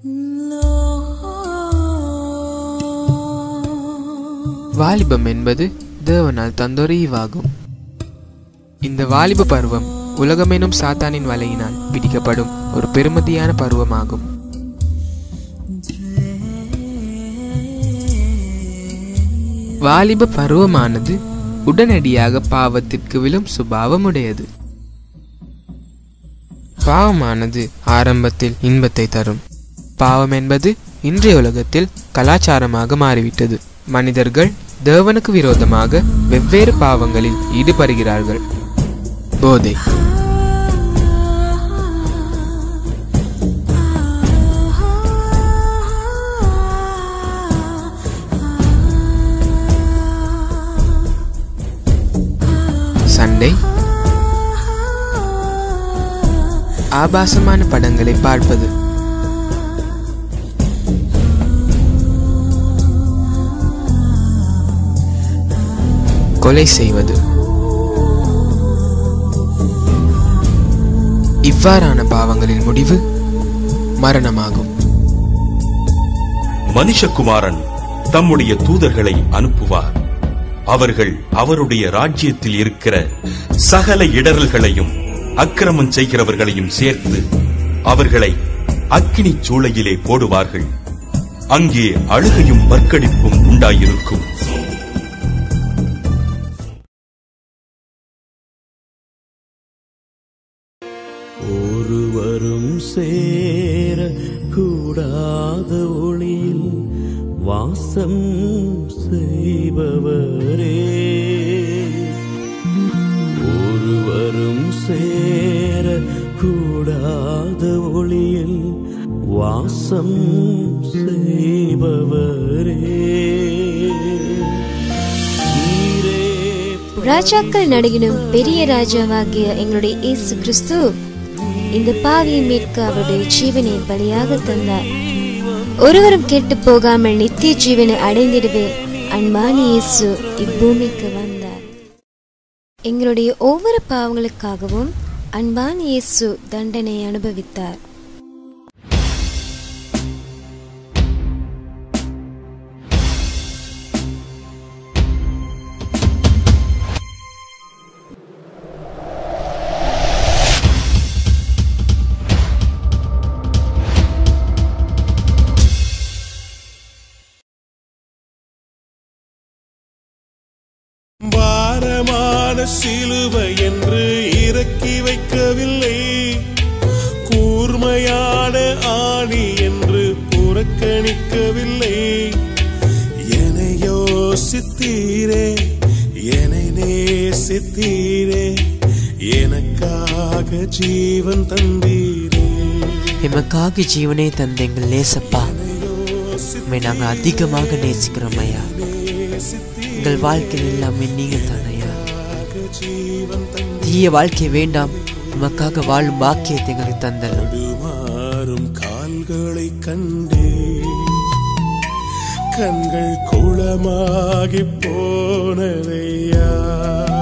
வாலிபம் என்பது தேவனால் தந்தொரு ஈவாகும். இந்த வாலிப பருவம் உலகமெனும் சாத்தானின் வலையினால் பிடிக்கப்படும் ஒரு பெருமதியான பருவமாகும். வாலிப பருவமானது உடனடியாக பாவத்திற்கு விழும் சுபாவமுடையது. பாவமானது ஆரம்பத்தில் இன்பத்தை தரும். பாவம் என்பது இன்றைய உலகத்தில் கலாச்சாரமாக மாறிவிட்டது. மனிதர்கள் தேவனுக்கு விரோதமாக வெவ்வேறு பாவங்களில் ஈடுபடுகிறார்கள். போதை, சண்டை, ஆபாசமான படங்களை பார்ப்பது, கொலை செய்வது, இவ்வாறான பாவங்களின் முடிவு மரணமாகும். மனுஷகுமாரன் தம்முடைய தூதர்களை அனுப்புவார். அவர்கள் அவருடைய ராஜ்யத்தில் இருக்கிற சகல இடரல்களையும் அக்கிரமம் செய்கிறவர்களையும் சேர்த்து அவர்களை அக்கினி சூளையிலே போடுவார்கள். அங்கே அழுகையும் பற்கடிப்பும் உண்டாயிருக்கும். ஒருவரும் சேர கூடாத ஒளியில் வாசம் செய்பவரே, ஒருவரும் சேர கூடாத ஒளியில் வாசம் செய்பவரே. ராஜாக்கள் நடுகினும் பெரிய ராஜாவாகிய எங்களுடைய இயேசு கிறிஸ்து இந்த பாவியை மீட்க அவருடைய ஜீவனை பலியாக தந்தார். ஒருவரும் கெட்டு போகாமல் நித்திய ஜீவனை அடைந்திடவே அன்பான இயேசு இப்பூமிக்கு வந்தார். எங்களுடைய ஒவ்வொரு பாவங்களுக்காகவும் அன்பான இயேசு தண்டனை அனுபவித்தார். பாரமான சிலுவை என்று இறக்கி வைக்கவில்லை, கூர்மையான ஆணி என்று புறக்கணிக்கவில்லை. என்னை யோசித்தீரே, என்னை நேசித்தீரே, எனக்காக ஜீவன் தந்தீரே. எமக்காக ஜீவனை தந்த எங்கள் நேசப்பா, உம்மை நாங்கள் அதிகமாக நேசிக்கிறோம் ஐயா. எங்கள் வாழ்க்கையில் எல்லாமே நீங்க தான் ஐயா. தீய வாழ்க்கை வேண்டாம், உமக்காக வாழும் பாக்கியத்தை எங்களுக்கு தந்தரும். கால்களை கண்டே கண்கள் குளமாகி போனதையா.